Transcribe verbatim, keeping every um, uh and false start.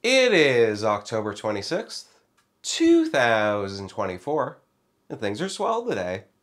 It is October twenty-sixth, two thousand twenty-four, and things are swell today.